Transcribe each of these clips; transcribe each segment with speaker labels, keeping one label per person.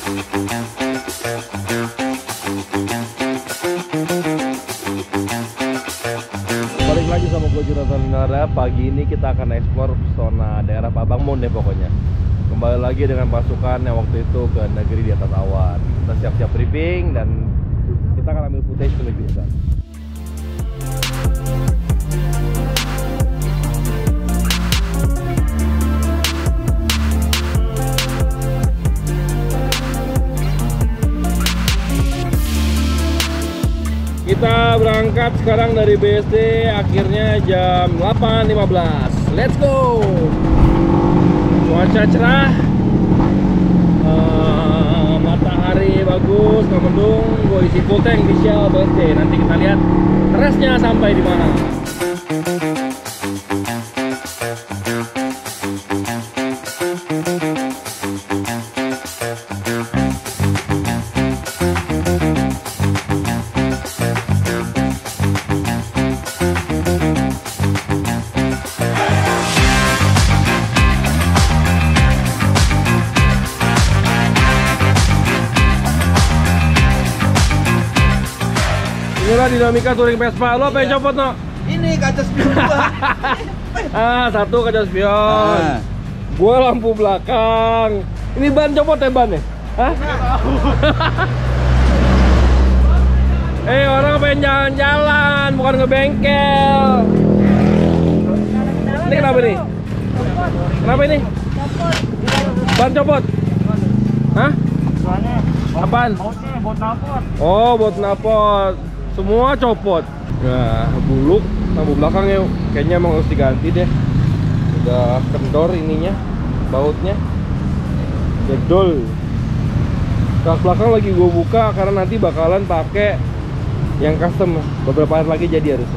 Speaker 1: Balik lagi sama gue Jonathan Winara. Pagi ini kita akan eksplor zona daerah Babangmon deh pokoknya. Kembali lagi dengan pasukan yang waktu itu ke negeri di atas awan. Kita siap-siap briefing dan kita akan ambil footage menuju ke sana. Kita berangkat sekarang dari BSD, akhirnya jam 8.15. Let's go! Cuaca cerah, matahari bagus, nggak mendung. Gue isi full tank di Shell BSD. Nanti kita lihat restnya sampai di mana. Inilah dinamika touring Vespa. Lo apa yang copot, no?
Speaker 2: Ini kaca spion gua.
Speaker 1: Satu kaca spion. Gua lampu belakang. Ini ban copot ya ban ya? Hah? Orang pengen jalan-jalan, bukan ngebengkel. Ini kenapa nih? Kenapa ini? Ban copot. Hah? Apaan? Oh, bot napot. Semua copot. Nah, buluk lampu belakangnya kayaknya emang harus diganti deh. Udah kendor ininya, bautnya jedol. Rak belakang lagi gue buka karena nanti bakalan pakai yang custom. Beberapa hari lagi jadi harusnya.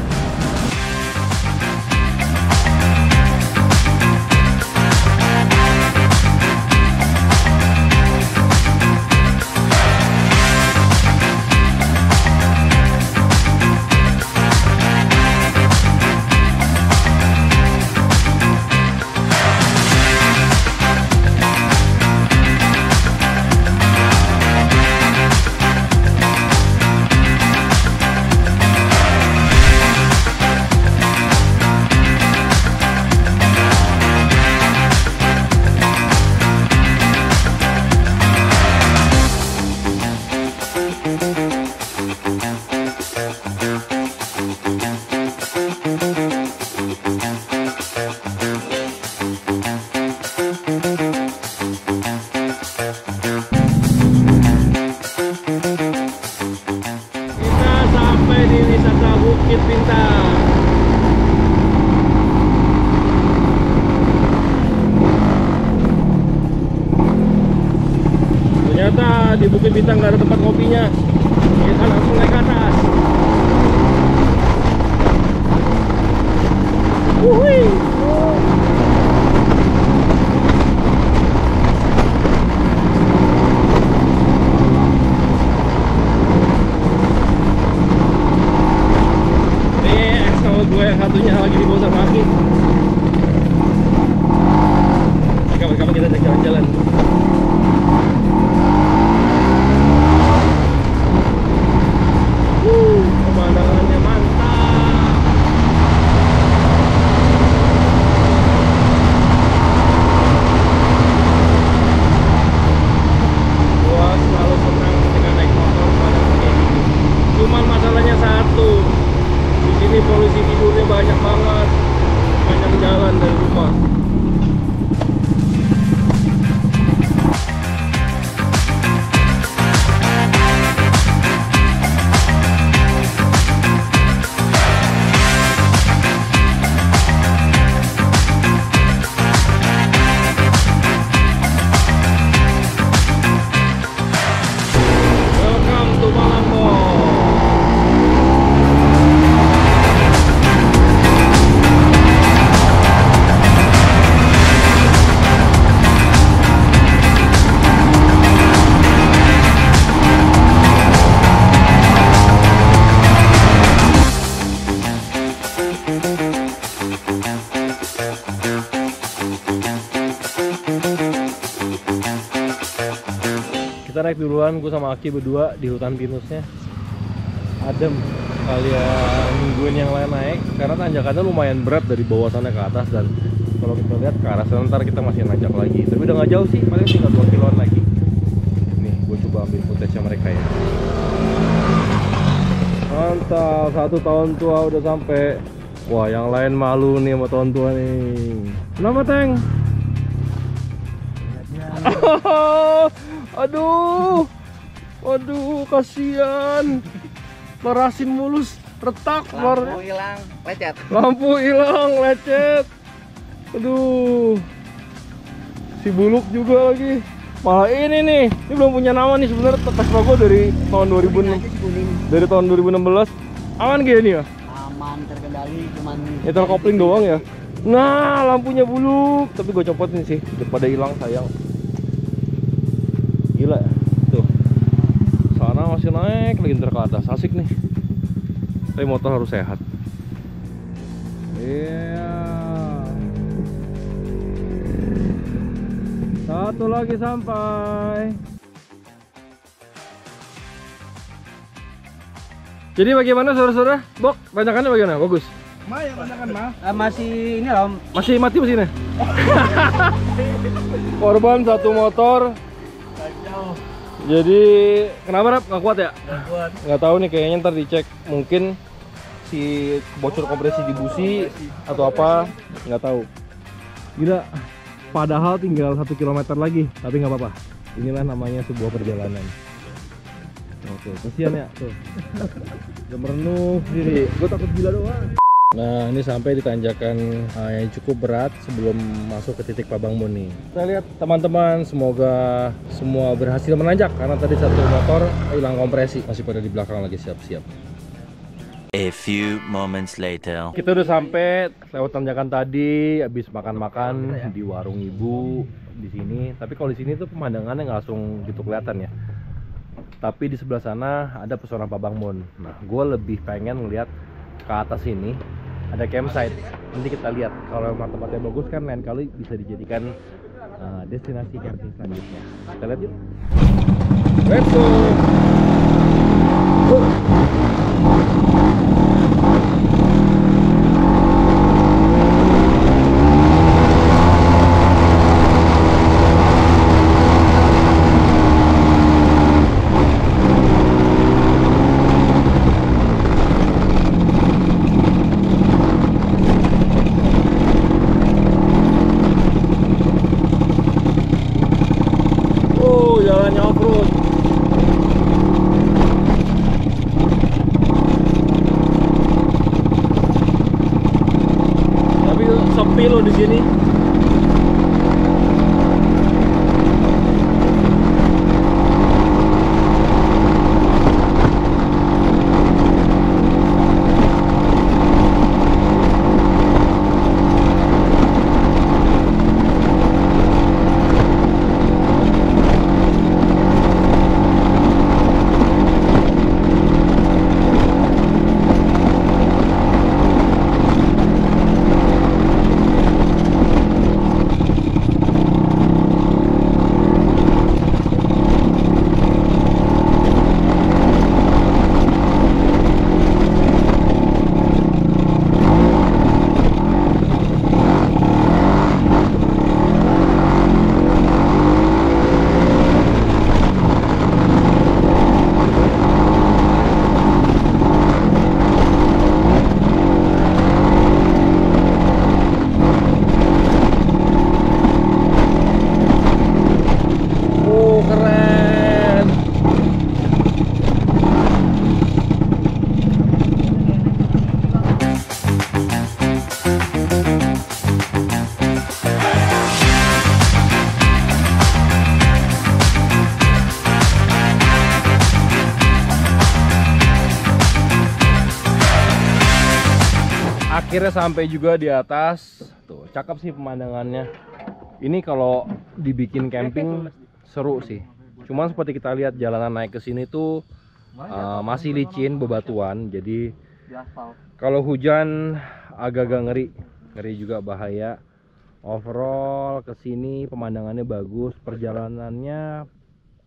Speaker 1: Bukit Bintang. Ternyata di Bukit Bintang nggak ada tempat kopinya. Kita langsung naik ke atas. Wuhui. Gue yang satunya lagi di bawah sama Aki. Kapan-kapan kita ajak jalan-jalan. Pemandangannya mantap. Kita naik duluan, gue sama Aki berdua di hutan pinusnya. Adem, kalian nungguin yang lain naik karena tanjakannya lumayan berat dari bawah sana ke atas. Dan kalau kita lihat ke arah sana ntar kita masih nanjak lagi, tapi udah nggak jauh sih, paling tinggal 2 kiloan lagi. Nih gue coba ambil footage mereka ya. Mantap, 1 tahun tua udah sampai. Wah, yang lain malu nih sama tahun tua nih. Kenapa, Teng? Aduh, kasihan. Larasin mulus, retak.
Speaker 2: Lampu hilang, lecet.
Speaker 1: Lampu hilang, lecet. Aduh, si Buluk juga lagi. Malah ini belum punya nama nih sebenarnya. Vespa gue dari tahun 2006. Dari tahun 2016. Aman gini ya?
Speaker 2: Aman, terkendali, cuman
Speaker 1: nyetel kopling doang ya. Nah, lampunya Buluk. Tapi gue copotin sih, daripada hilang sayang. Gila, tuh. Sana masih naik lagi ntar ke atas, asik nih. Tapi motor harus sehat. Iya. Satu lagi sampai. Jadi bagaimana saudara-saudara? Bok, tanjakannya bagaimana? Bagus?
Speaker 2: ya tanjakan mah. Masih ini loh.
Speaker 1: Masih mati mesinnya? Korban satu motor. Jadi kenapa Rap? Nggak kuat ya?
Speaker 2: Nggak kuat.
Speaker 1: Nggak tahu nih, kayaknya ntar dicek. Mungkin si bocor kompresi di busi atau apa, nggak tahu. Gila, padahal tinggal 1 kilometer lagi, tapi nggak apa-apa. Inilah namanya sebuah perjalanan. Oke, kasihan ya tuh. Udah merenung sendiri. Gue takut gila doang. Nah, ini sampai di tanjakan yang cukup berat sebelum masuk ke titik Pabangmon nih. Kita lihat teman-teman, semoga semua berhasil menanjak karena tadi satu motor hilang kompresi, masih pada di belakang lagi siap-siap.
Speaker 3: A few moments later.
Speaker 1: Kita udah sampai lewat tanjakan tadi, habis makan-makan di warung ibu di sini. Tapi kalau di sini tuh pemandangannya nggak langsung gitu kelihatan ya. Tapi di sebelah sana ada pesona Pabangmon. Nah, gue lebih pengen ngeliat ke atas ini ada campsite. Nanti kita lihat kalau memang tempatnya bagus kan lain kali bisa dijadikan destinasi camping selanjutnya. Kita lihat yuk. Let's go. Jalannya off-road. Tapi sepi loh di sini. Akhirnya sampai juga di atas. Tuh, cakep sih pemandangannya. Ini kalau dibikin camping seru sih. Cuman seperti kita lihat jalanan naik ke sini tuh masih licin, bebatuan. Jadi kalau hujan agak-agak ngeri juga, bahaya. Overall ke sini pemandangannya bagus, perjalanannya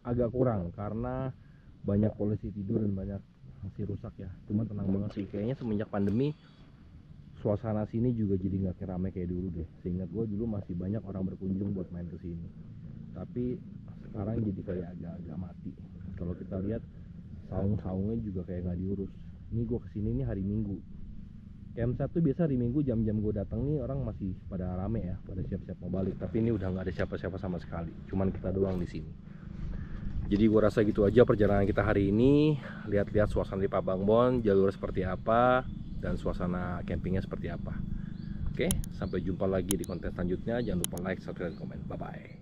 Speaker 1: agak kurang karena banyak polisi tidur dan banyak masih rusak ya. Cuma tenang banget sih, kayaknya semenjak pandemi suasana sini juga jadi nggak ramai kayak dulu deh. Seingat gue dulu masih banyak orang berkunjung buat main ke sini, tapi sekarang jadi kayak agak mati. Kalau kita lihat saung-saungnya juga kayak nggak diurus. Ini gue kesini nih hari Minggu. Campsite tuh biasa hari Minggu jam-jam gue datang nih orang masih pada rame ya, pada siap-siap mau balik. Tapi ini udah nggak ada siapa-siapa sama sekali, cuman kita doang di sini. Jadi gue rasa gitu aja perjalanan kita hari ini. Lihat-lihat suasana di Pabangbon, jalur seperti apa, dan suasana campingnya seperti apa. Oke, sampai jumpa lagi di konten selanjutnya. Jangan lupa like, subscribe, dan komen. Bye-bye.